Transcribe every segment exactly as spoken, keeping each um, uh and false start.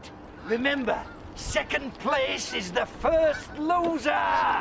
Remember, second place is the first loser!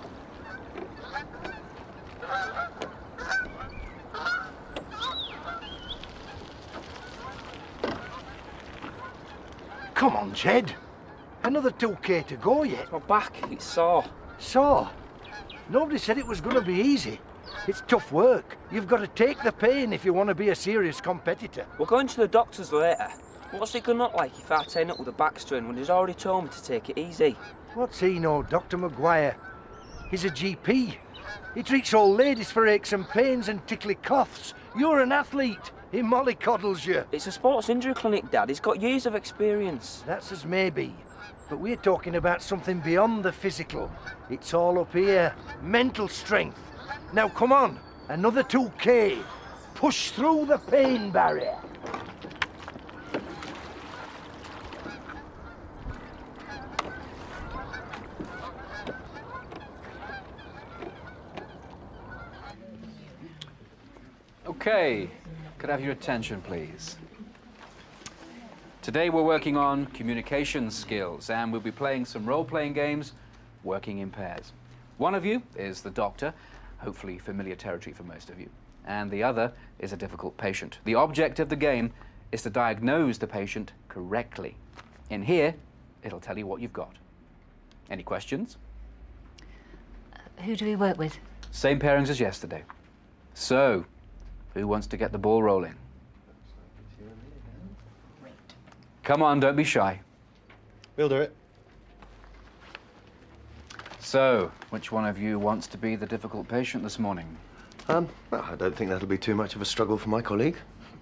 Come on, Jed. Another two K to go yet. My back, it's sore. Sore? Nobody said it was going to be easy. It's tough work. You've got to take the pain if you want to be a serious competitor. We're going to the doctors later. What's it going to look like if I turn up with a back strain when he's already told me to take it easy? What's he know, Doctor Maguire? He's a G P. He treats old ladies for aches and pains and tickly coughs. You're an athlete. He mollycoddles you. It's a sports injury clinic, Dad. He's got years of experience. That's as maybe. But we're talking about something beyond the physical. It's all up here. Mental strength. Now come on. Another two K. Push through the pain barrier. Okay, could I have your attention, please? Today we're working on communication skills, and we'll be playing some role-playing games, working in pairs. One of you is the doctor, hopefully familiar territory for most of you, and the other is a difficult patient. The object of the game is to diagnose the patient correctly. In here, it'll tell you what you've got. Any questions? Uh, who do we work with? Same pairings as yesterday. So, who wants to get the ball rolling? Come on, don't be shy. We'll do it. So, which one of you wants to be the difficult patient this morning? Um, well, I don't think that'll be too much of a struggle for my colleague.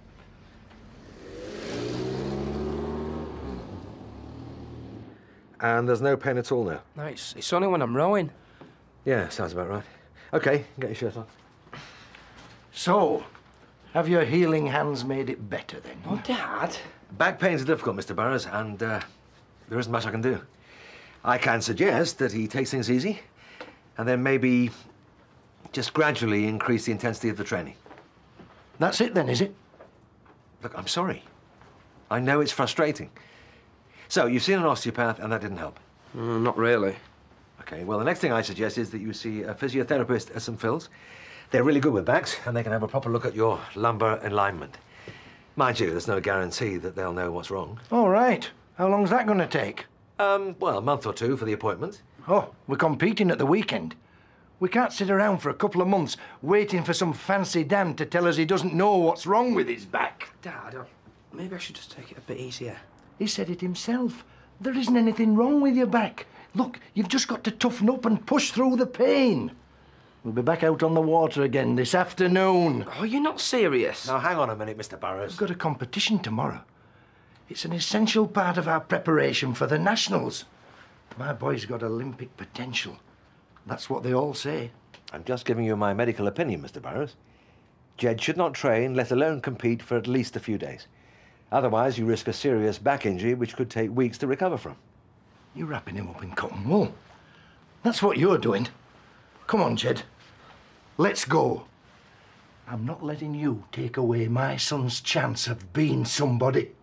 And there's no pain at all now? No, it's, it's only when I'm rowing. Yeah, sounds about right. OK, get your shirt on. So, have your healing hands made it better then? Oh, Dad. Back pains are difficult, Mister Burrows, and uh, there isn't much I can do. I can suggest that he takes things easy, and then maybe just gradually increase the intensity of the training. That's it then, is it? Look, I'm sorry. I know it's frustrating. So, you've seen an osteopath, and that didn't help? Mm, not really. OK, well, the next thing I suggest is that you see a physiotherapist at Saint Phil's. They're really good with backs, and they can have a proper look at your lumbar alignment. Mind you, there's no guarantee that they'll know what's wrong. All right. How long's that going to take? Um, well, a month or two for the appointment. Oh, we're competing at the weekend. We can't sit around for a couple of months waiting for some fancy Dan to tell us he doesn't know what's wrong with his back. Dad, uh, maybe I should just take it a bit easier. He said it himself. There isn't anything wrong with your back. Look, you've just got to toughen up and push through the pain. We'll be back out on the water again this afternoon. Oh, you're not serious? Now, hang on a minute, Mister Burrows. We've got a competition tomorrow. It's an essential part of our preparation for the Nationals. My boy's got Olympic potential. That's what they all say. I'm just giving you my medical opinion, Mister Burrows. Jed should not train, let alone compete, for at least a few days. Otherwise, you risk a serious back injury which could take weeks to recover from. You're wrapping him up in cotton wool. That's what you're doing. Come on, Jed. Let's go. I'm not letting you take away my son's chance of being somebody.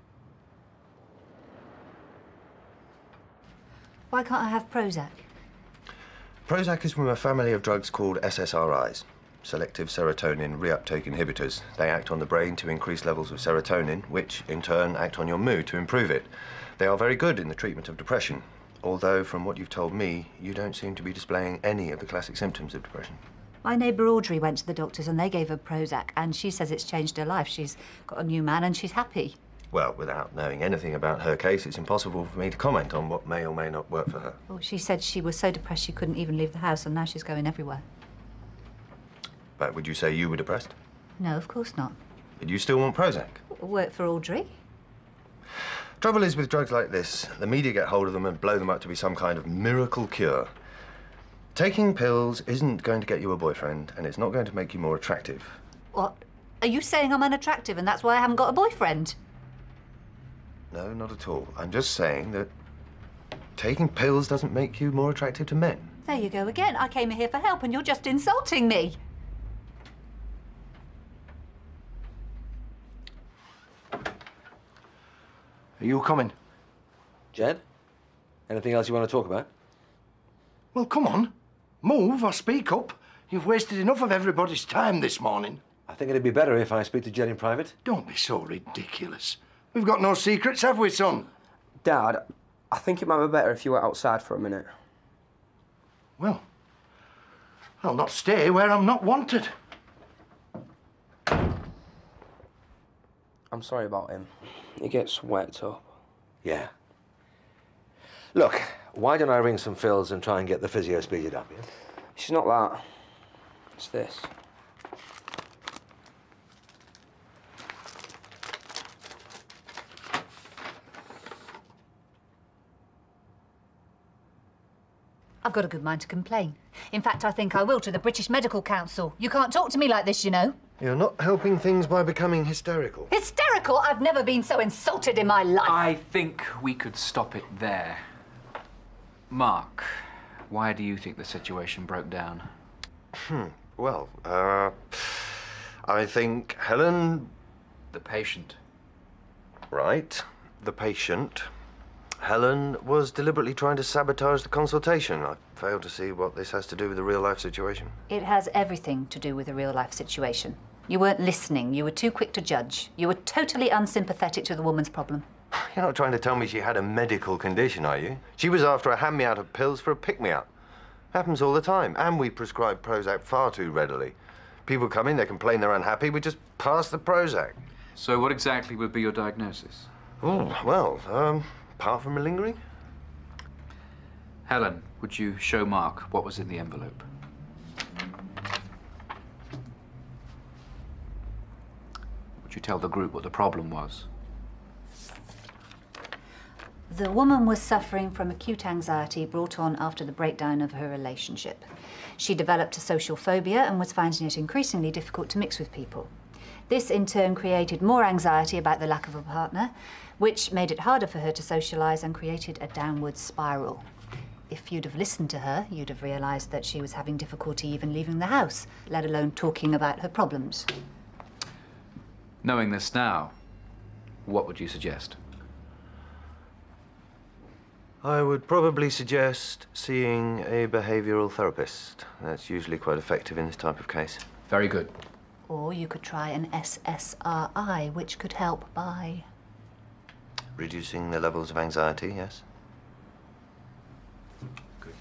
Why can't I have Prozac? Prozac is from a family of drugs called S S R Is, selective serotonin reuptake inhibitors. They act on the brain to increase levels of serotonin, which, in turn, act on your mood to improve it. They are very good in the treatment of depression, although, from what you've told me, you don't seem to be displaying any of the classic symptoms of depression. My neighbour Audrey went to the doctors and they gave her Prozac, and she says it's changed her life. She's got a new man and she's happy. Well, without knowing anything about her case, it's impossible for me to comment on what may or may not work for her. Well, she said she was so depressed she couldn't even leave the house, and now she's going everywhere. But would you say you were depressed? No, of course not. But you still want Prozac? Work for Audrey? Trouble is with drugs like this, the media get hold of them and blow them up to be some kind of miracle cure. Taking pills isn't going to get you a boyfriend, and it's not going to make you more attractive. What? Are you saying I'm unattractive and that's why I haven't got a boyfriend? No, not at all. I'm just saying that taking pills doesn't make you more attractive to men. There you go again. I came here for help and you're just insulting me. Are you coming? Jed? Anything else you want to talk about? Well, come on. Move or speak up. You've wasted enough of everybody's time this morning. I think it'd be better if I speak to Jed in private. Don't be so ridiculous. We've got no secrets, have we, son? Dad, I think it might be better if you were outside for a minute. Well, I'll not stay where I'm not wanted. I'm sorry about him. He gets worked up. Yeah. Look, why don't I ring some fills and try and get the physio speeded up, yeah? It's not that. It's this. I've got a good mind to complain. In fact, I think I will to the British Medical Council. You can't talk to me like this, you know. You're not helping things by becoming hysterical. Hysterical? I've never been so insulted in my life. I think we could stop it there. Mark, why do you think the situation broke down? Hmm. Well, uh, I think Helen... The patient. Right. The patient. Helen was deliberately trying to sabotage the consultation. I fail to see what this has to do with the real-life situation. It has everything to do with a real-life situation. You weren't listening. You were too quick to judge. You were totally unsympathetic to the woman's problem. You're not trying to tell me she had a medical condition, are you? She was after a hand-me-out of pills for a pick-me-up. Happens all the time. And we prescribe Prozac far too readily. People come in, they complain they're unhappy, we just pass the Prozac. So what exactly would be your diagnosis? Oh, well, um, apart from malingering? Helen, would you show Mark what was in the envelope? Would you tell the group what the problem was? The woman was suffering from acute anxiety brought on after the breakdown of her relationship. She developed a social phobia and was finding it increasingly difficult to mix with people. This, in turn, created more anxiety about the lack of a partner, which made it harder for her to socialise and created a downward spiral. If you'd have listened to her, you'd have realised that she was having difficulty even leaving the house, let alone talking about her problems. Knowing this now, what would you suggest? I would probably suggest seeing a behavioural therapist. That's usually quite effective in this type of case. Very good. Or you could try an S S R I, which could help by... reducing the levels of anxiety, yes? Good.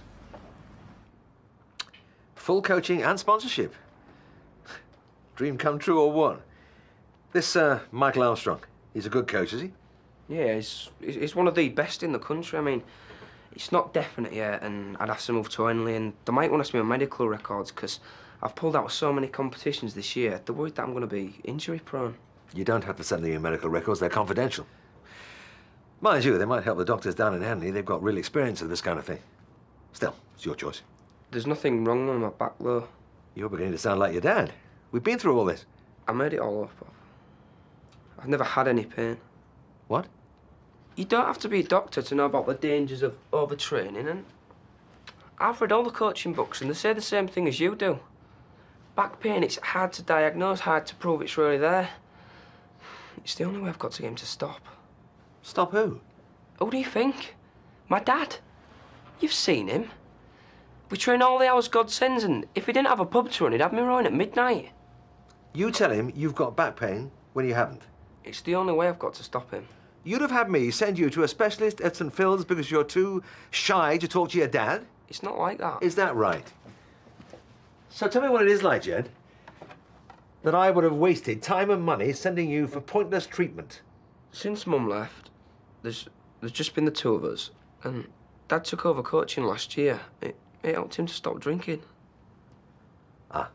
Full coaching and sponsorship. Dream come true or what? This, uh, Michael Armstrong, he's a good coach, is he? Yeah, he's, he's one of the best in the country. I mean, it's not definite yet, and I'd have to move to Henley, and they might want to see my medical records, because I've pulled out so many competitions this year, they're worried that I'm going to be injury-prone. You don't have to send them your medical records, they're confidential. Mind you, they might help the doctors down in Henley. They've got real experience of this kind of thing. Still, it's your choice. There's nothing wrong with my back, though. You're beginning to sound like your dad. We've been through all this. I made it all up. I've never had any pain. What? You don't have to be a doctor to know about the dangers of overtraining, and I've read all the coaching books and they say the same thing as you do. Back pain, it's hard to diagnose, hard to prove it's really there. It's the only way I've got to get him to stop. Stop who? Who do you think? My dad. You've seen him. We train all the hours God sends, and if he didn't have a pub to run, he'd have me rowing at midnight. You tell him you've got back pain when you haven't. It's the only way I've got to stop him. You'd have had me send you to a specialist at St Phil's because you're too shy to talk to your dad? It's not like that. Is that right? So tell me what it is like, Jed. That I would have wasted time and money sending you for pointless treatment. Since Mum left, there's there's just been the two of us, and Dad took over coaching last year. It, it helped him to stop drinking. Ah.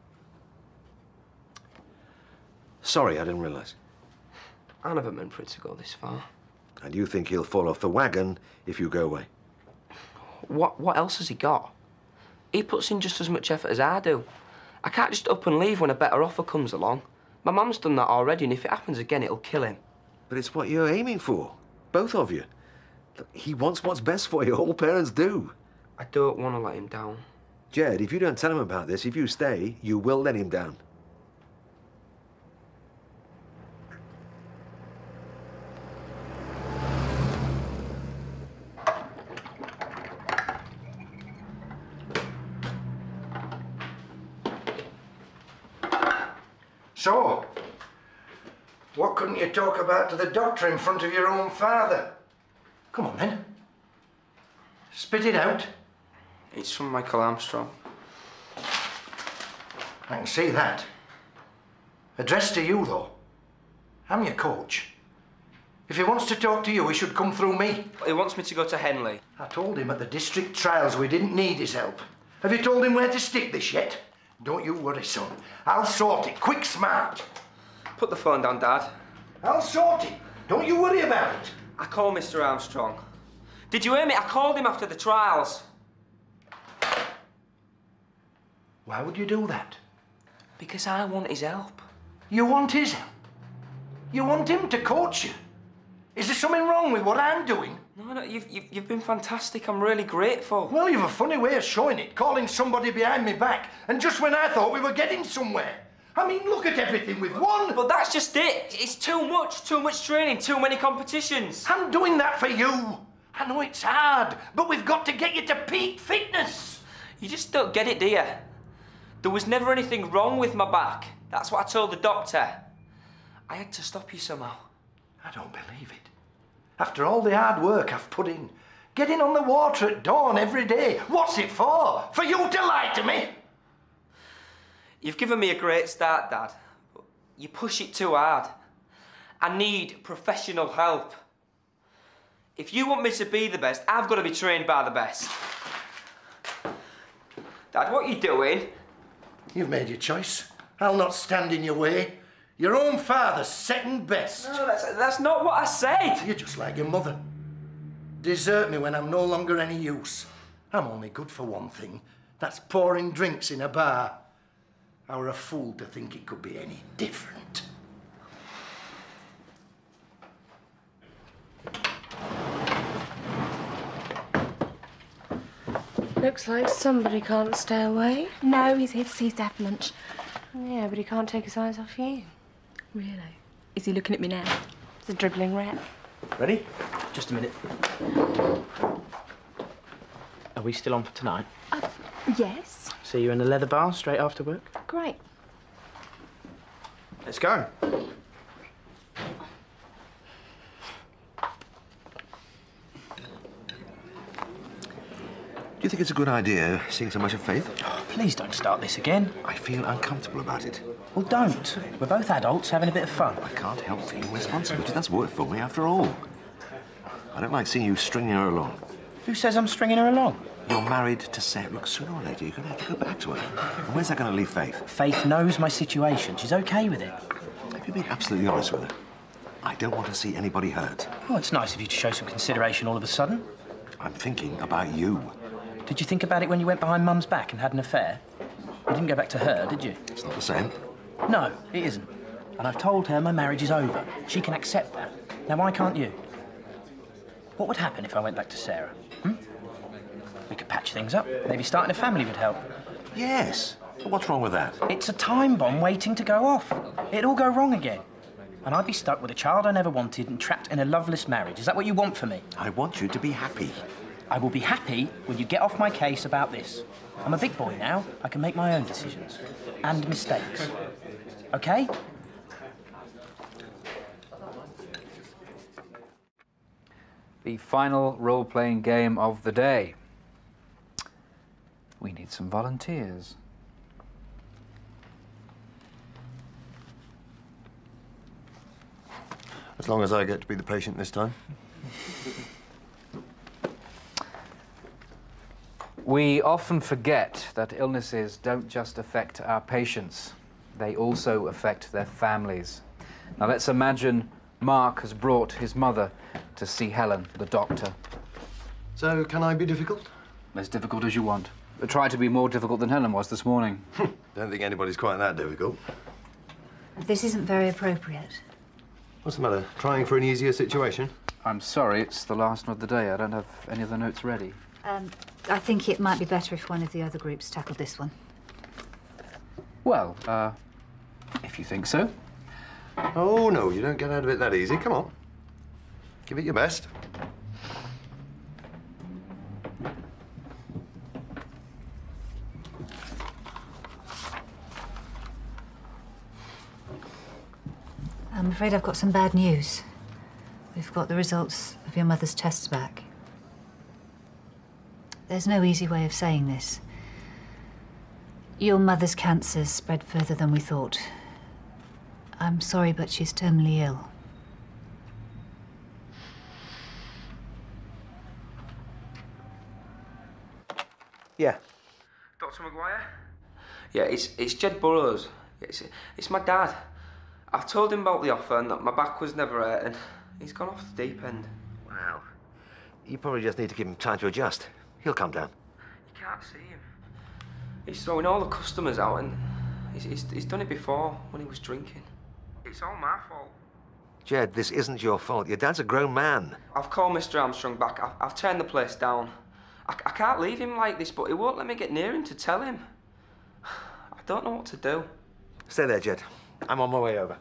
Sorry, I didn't realise. I never meant for it to go this far. And you think he'll fall off the wagon if you go away? What what else has he got? He puts in just as much effort as I do. I can't just up and leave when a better offer comes along. My mum's done that already, and if it happens again, it'll kill him. But it's what you're aiming for, both of you. Look, he wants what's best for you, all parents do. I don't want to let him down. Jed, if you don't tell him about this, if you stay, you will let him down. So, what couldn't you talk about to the doctor in front of your own father? Come on then. Spit it out. It's from Michael Armstrong. I can see that. Addressed to you, though. I'm your coach. If he wants to talk to you, he should come through me. He wants me to go to Henley. I told him at the district trials we didn't need his help. Have you told him where to stick this yet? Don't you worry, son. I'll sort it, quick, smart. Put the phone down, Dad. I'll sort it. Don't you worry about it. I called Mister Armstrong. Did you hear me? I called him after the trials. Why would you do that? Because I want his help. You want his help? You want him to coach you? Is there something wrong with what I'm doing? No, no, you've, you've, you've been fantastic. I'm really grateful. Well, you've a funny way of showing it, calling somebody behind me back, and just when I thought we were getting somewhere. I mean, look at everything with one. But that's just it. It's too much, too much training, too many competitions. I'm doing that for you. I know it's hard, but we've got to get you to peak fitness. You just don't get it, do you? There was never anything wrong with my back. That's what I told the doctor. I had to stop you somehow. I don't believe it. After all the hard work I've put in, getting on the water at dawn every day, what's it for? For you to lie to me? You've given me a great start, Dad. But you push it too hard. I need professional help. If you want me to be the best, I've got to be trained by the best. Dad, what are you doing? You've made your choice. I'll not stand in your way. Your own father's second best. No, that's, that's not what I said. You're just like your mother. Desert me when I'm no longer any use. I'm only good for one thing. That's pouring drinks in a bar. I were a fool to think it could be any different. Looks like somebody can't stay away. No, he's here to see his dad for lunch. Yeah, but he can't take his eyes off you. Really? Is he looking at me now? It's a dribbling rat. Ready? Just a minute. Are we still on for tonight? Uh, yes. See you in the leather bar straight after work? Great. Let's go. Do you think it's a good idea seeing so much of Faith? Oh, please don't start this again. I feel uncomfortable about it. Well, don't. We're both adults having a bit of fun. I can't help feeling responsibility. That's work for me, after all. I don't like seeing you stringing her along. Who says I'm stringing her along? You're married to Sarah. Look, sooner or later, you're going to have to go back to her. And where's that going to leave Faith? Faith knows my situation. She's okay with it. Have you been absolutely honest with her? I don't want to see anybody hurt. Oh, it's nice of you to show some consideration all of a sudden. I'm thinking about you. Did you think about it when you went behind Mum's back and had an affair? You didn't go back to her, did you? It's not the same. No, it isn't. And I've told her my marriage is over. She can accept that. Now, why can't you? What would happen if I went back to Sarah? Hmm? We could patch things up. Maybe starting a family would help. Yes. But what's wrong with that? It's a time bomb waiting to go off. It'd all go wrong again. And I'd be stuck with a child I never wanted and trapped in a loveless marriage. Is that what you want for me? I want you to be happy. I will be happy when you get off my case about this. I'm a big boy now. I can make my own decisions. And mistakes. OK? The final role-playing game of the day. We need some volunteers. As long as I get to be the patient this time. We often forget that illnesses don't just affect our patients, they also affect their families. Now let's imagine Mark has brought his mother to see Helen, the doctor. So, can I be difficult? As difficult as you want. But try to be more difficult than Helen was this morning. Don't think anybody's quite that difficult. This isn't very appropriate. What's the matter? Trying for an easier situation? I'm sorry, it's the last note of the day. I don't have any of the notes ready. Um, I think it might be better if one of the other groups tackled this one. Well, uh, if you think so. Oh, no, you don't get out of it that easy. Come on. Give it your best. I'm afraid I've got some bad news. We've got the results of your mother's tests back. There's no easy way of saying this. Your mother's cancer's spread further than we thought. I'm sorry, but she's terminally ill. Yeah. Doctor Maguire? Yeah, it's, it's Jed Burrows. It's, it's my dad. I've told him about the offer and that my back was never hurting. He's gone off the deep end. Wow. You probably just need to give him time to adjust. He'll come down. You can't see him. He's throwing all the customers out and he's, he's, he's done it before when he was drinking. It's all my fault. Jed, this isn't your fault. Your dad's a grown man. I've called Mister Armstrong back. I've, I've turned the place down. I, I can't leave him like this, but he won't let me get near him to tell him. I don't know what to do. Stay there, Jed. I'm on my way over.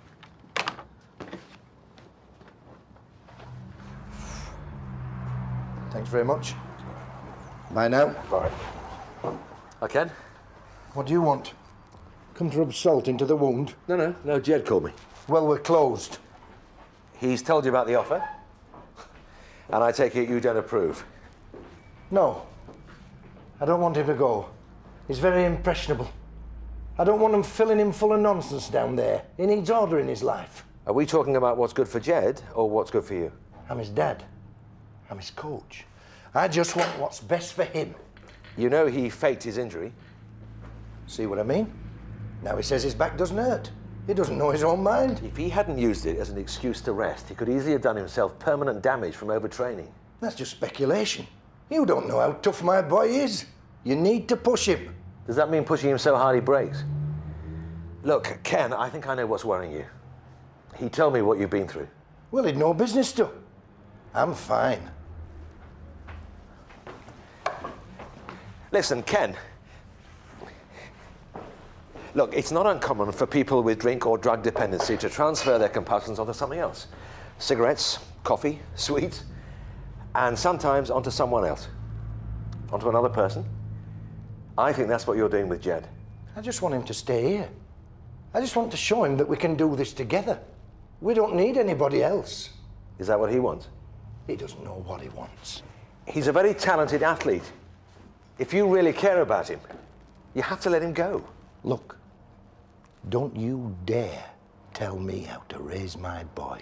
Thanks very much. Bye now. Bye. I can? What do you want? Come to rub salt into the wound? No, no, no, Jed called me. Well, we're closed. He's told you about the offer? And I take it you don't approve? No. I don't want him to go. He's very impressionable. I don't want them filling him full of nonsense down there. He needs order in his life. Are we talking about what's good for Jed or what's good for you? I'm his dad. I'm his coach. I just want what's best for him. You know he faked his injury. See what I mean? Now he says his back doesn't hurt. He doesn't know his own mind. If he hadn't used it as an excuse to rest, he could easily have done himself permanent damage from overtraining. That's just speculation. You don't know how tough my boy is. You need to push him. Does that mean pushing him so hard he breaks? Look, Ken, I think I know what's worrying you. He told me what you've been through. Well, he'd no business to. I'm fine. Listen, Ken. Look, it's not uncommon for people with drink or drug dependency to transfer their compulsions onto something else. Cigarettes, coffee, sweets, and sometimes onto someone else. Onto another person. I think that's what you're doing with Jed. I just want him to stay here. I just want to show him that we can do this together. We don't need anybody else. Is that what he wants? He doesn't know what he wants. He's a very talented athlete. If you really care about him, you have to let him go. Look, don't you dare tell me how to raise my boy.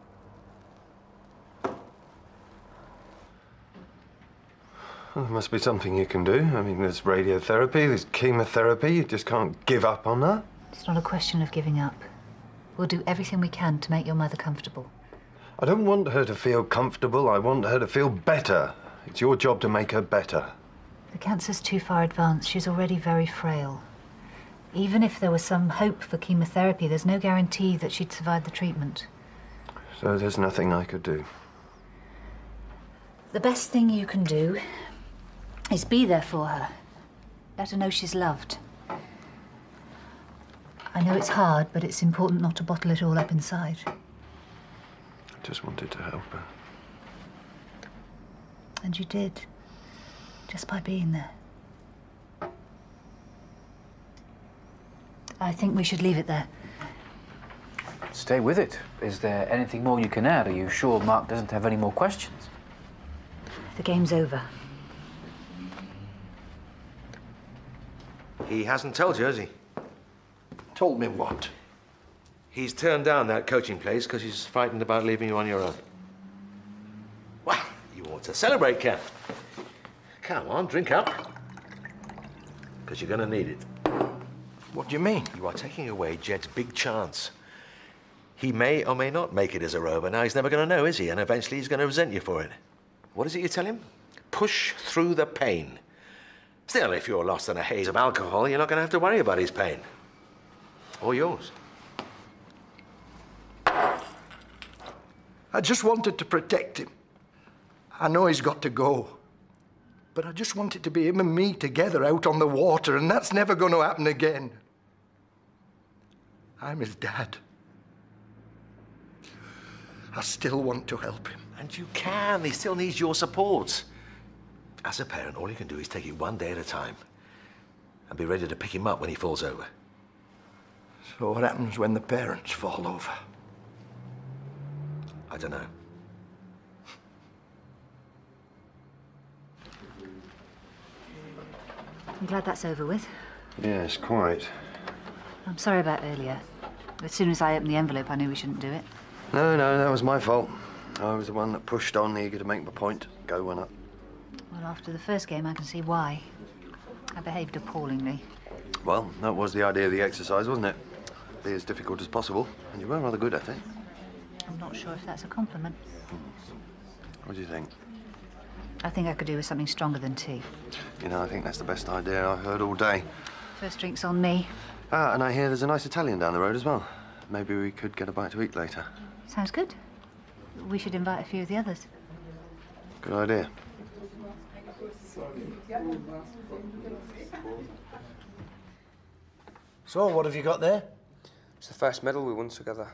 Well, there must be something you can do. I mean, there's radiotherapy, there's chemotherapy. You just can't give up on that. It's not a question of giving up. We'll do everything we can to make your mother comfortable. I don't want her to feel comfortable. I want her to feel better. It's your job to make her better. The cancer's too far advanced. She's already very frail. Even if there was some hope for chemotherapy, there's no guarantee that she'd survive the treatment. So there's nothing I could do. The best thing you can do is be there for her. Let her know she's loved. I know it's hard, but it's important not to bottle it all up inside. I just wanted to help her. And you did, just by being there. I think we should leave it there. Stay with it. Is there anything more you can add? Are you sure Mark doesn't have any more questions? The game's over. He hasn't told you, has he? Told me what? He's turned down that coaching place because he's frightened about leaving you on your own. Well, you want to celebrate, Ken. Come on, drink up. Because you're going to need it. What do you mean? You are taking away Jed's big chance. He may or may not make it as a rover. Now, he's never going to know, is he? And eventually he's going to resent you for it. What is it you tell him? Push through the pain. Still, if you're lost in a haze of alcohol, you're not going to have to worry about his pain. Or yours. I just wanted to protect him. I know he's got to go. But I just want it to be him and me together out on the water, and that's never going to happen again. I'm his dad. I still want to help him. And you can. He still needs your support. As a parent, all you can do is take it one day at a time and be ready to pick him up when he falls over. So what happens when the parents fall over? I don't know. I'm glad that's over with. Yes, quite. I'm sorry about earlier. As soon as I opened the envelope, I knew we shouldn't do it. No, no, that was my fault. I was the one that pushed on, eager to make my point. Go one up. Well, after the first game, I can see why. I behaved appallingly. Well, that was the idea of the exercise, wasn't it? Be as difficult as possible, and you were rather good at it. I'm not sure if that's a compliment. What do you think? I think I could do with something stronger than tea. You know, I think that's the best idea I've heard all day. First drink's on me. Ah, and I hear there's a nice Italian down the road as well. Maybe we could get a bite to eat later. Sounds good. We should invite a few of the others. Good idea. So, what have you got there? It's the first medal we won together.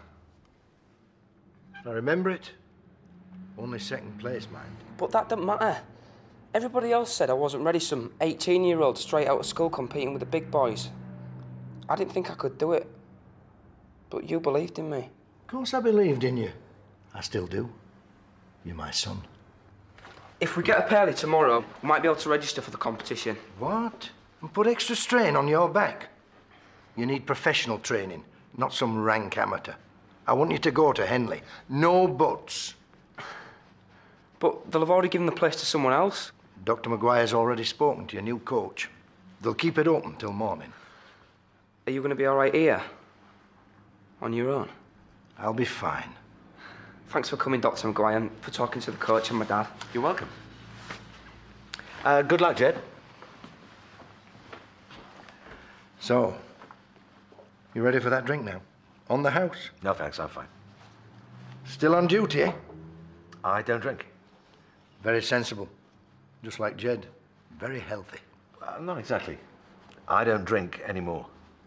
I remember it. Only second place, mind. But that doesn't matter. Everybody else said I wasn't ready, some eighteen-year-old straight out of school competing with the big boys. I didn't think I could do it. But you believed in me. Of course I believed in you. I still do. You're my son. If we get up early tomorrow, we might be able to register for the competition. What? And put extra strain on your back? You need professional training, not some rank amateur. I want you to go to Henley. No buts. But they'll have already given the place to someone else. Doctor Maguire's already spoken to your new coach. They'll keep it open till morning. Are you going to be all right here? On your own? I'll be fine. Thanks for coming, Doctor Maguire, and for talking to the coach and my dad. You're welcome. Uh, good luck, Jed. So, you ready for that drink now? On the house? No, thanks, I'm fine. Still on duty, eh? I don't drink. Very sensible. Just like Jed. Very healthy. Uh, not exactly. I don't drink anymore.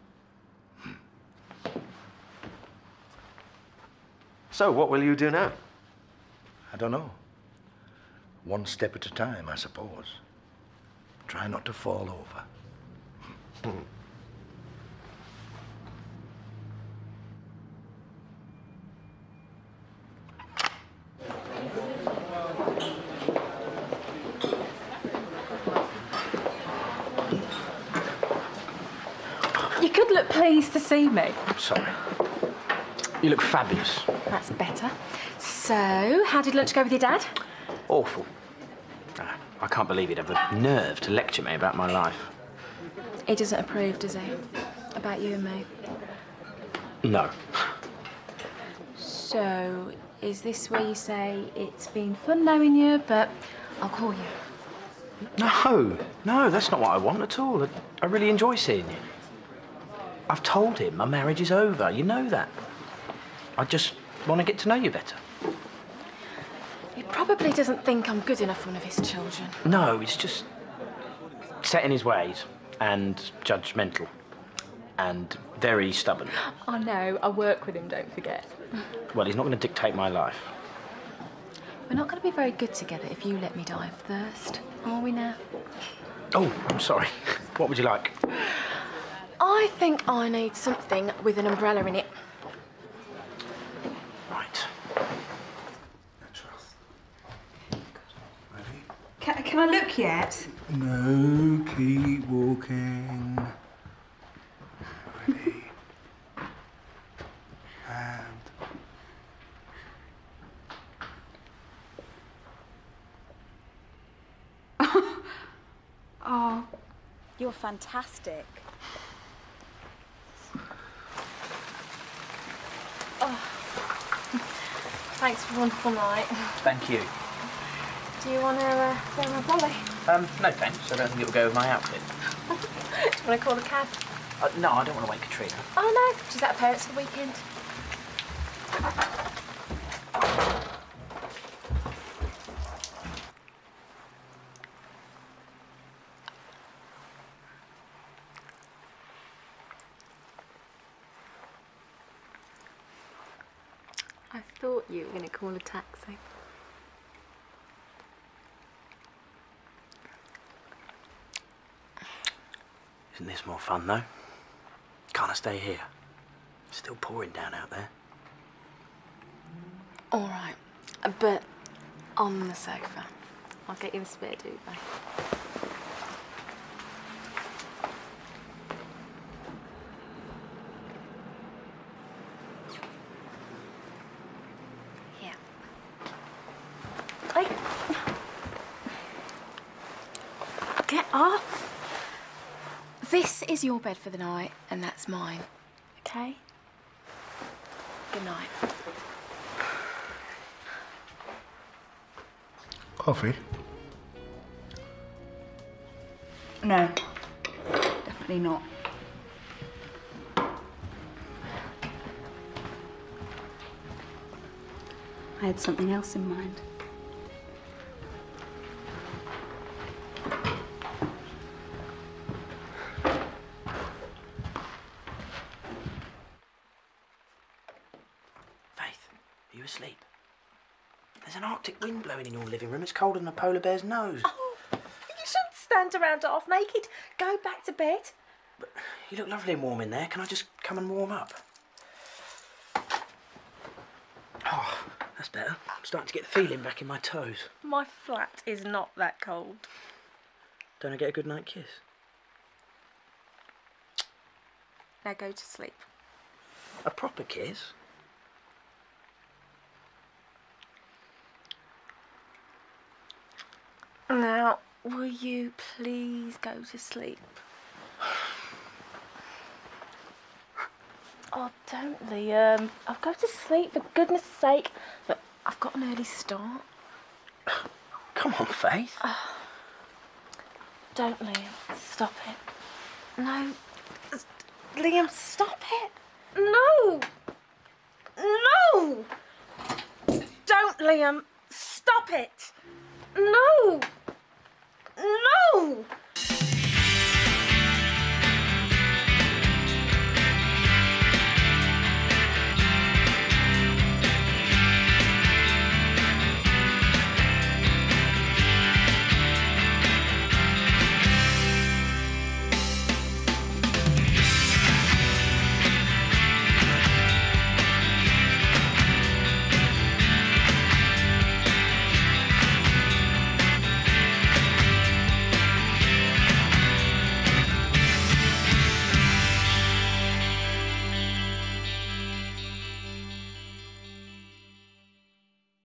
So, what will you do now? I don't know. One step at a time, I suppose. Try not to fall over. You could look pleased to see me. I'm sorry. You look fabulous. That's better. So, how did lunch go with your dad? Awful. Ah, I can't believe he'd have the nerve to lecture me about my life. He doesn't approve, does he? About you and me? No. So, is this where you say it's been fun knowing you, but I'll call you? No, no, that's not what I want at all. I, I really enjoy seeing you. I've told him my marriage is over. You know that. I just want to get to know you better. He probably doesn't think I'm good enough for one of his children. No, he's just set in his ways and judgmental and very stubborn. I know. I work with him, don't forget. Well, he's not going to dictate my life. We're not going to be very good together if you let me die of thirst, are we now? Oh, I'm sorry. What would you like? I think I need something with an umbrella in it. Right. Can, can I look yet? No, keep walking. Ready. And... Oh. You're fantastic. Oh. Thanks for a wonderful night. Thank you. Do you want to uh, wear my brolly? Um, no thanks. I don't think it will go with my outfit. Do you want to call a cab? Uh, no, I don't want to wake Katrina. Oh, no. She's at her parents for the weekend. I thought you were going to call a taxi. Isn't this more fun, though? Can't I stay here? It's still pouring down out there. All right, but on the sofa. I'll get you the spare duvet. Here. Hey. Get off. This is your bed for the night, and that's mine. Okay? Good night. Coffee? No, definitely not. I had something else in mind. Faith, are you asleep? There's an Arctic wind blowing in your living room. It's colder than a polar bear's nose. Oh, you shouldn't stand around half naked. Go back to bed. But you look lovely and warm in there. Can I just come and warm up? Oh, that's better. I'm starting to get the feeling back in my toes. My flat is not that cold. Don't I get a good night kiss? Now go to sleep. A proper kiss? Now, will you please go to sleep? Oh, don't, Liam. I'll go to sleep, for goodness sake. But I've got an early start. Come on, Faith. Oh, don't, Liam. Stop it. No. Liam, stop it. No. No. Don't, Liam. Stop it. No. No.